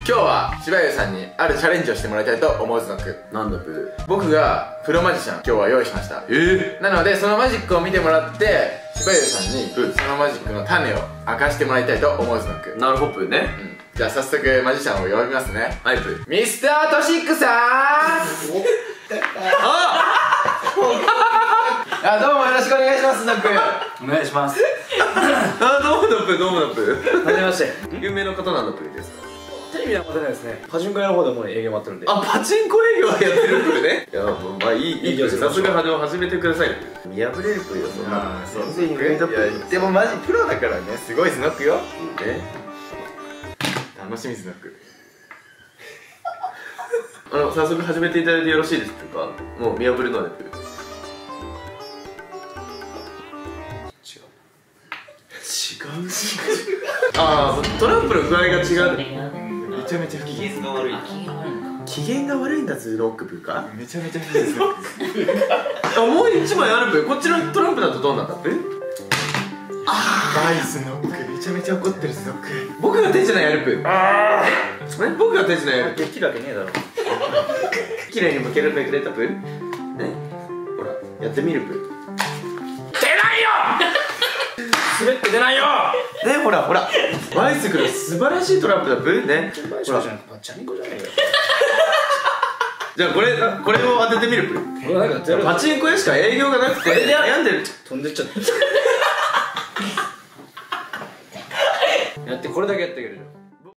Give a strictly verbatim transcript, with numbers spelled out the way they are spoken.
今日は柴優さんにあるチャレンジをしてもらいたいと思うズノック。 なんだプー。 僕がプロマジシャン今日は用意しました。 えなのでそのマジックを見てもらって柴優さんにそのマジックの種を明かしてもらいたいと思うズノック。 なるほどプーね。 うん、じゃあ早速マジシャンを呼びますね。 はいプー。 ミスタートシックさんああ、どうもよろしくお願いします、ズノック。 お願いします。 あ、どうもだプー、どうもだプー。 はじめまして。 有名な方なんだプーですか。 テレビは持てないですね。パチンコ屋の方でもう営業待ってるんで。 あ、パチンコ営業やってるプーね。いや、もうまあいい、いいプー。さすが始めてください。見破れるプーよ、そんな。全然意外だプー。 でもマジプロだからね、すごいズノックよ。 ね。 楽しみズノック。 あの、早速始めていただいてよろしいですか。もう見破るのでプー。違うしああ、トランプの具合が違う。 めちゃめちゃ機嫌が悪い。 機嫌が悪いんだズノックプーか。 めちゃめちゃ機嫌です。 あ、もう一枚あるプー。こっちのトランプだとどうなんだプー。 バイズノック、めちゃめちゃ怒ってるズノック。 僕が手品やるプー。ああ、僕が手品やる。 できるわけねえだろ。 綺麗に向けるめくれたプーね。ほら、やってみるプー。 出ないよ。滑って出ないよ。 ね、ほらほら、バイスクル素晴らしいトランプだプーね。 ほら、パチンコじゃねえよ。 じゃあこれ、これを当ててみるプー。 俺なんかパチンコ屋しか営業がなくて悩んでる。 飛んでっちゃった。やってこれだけやってくれる。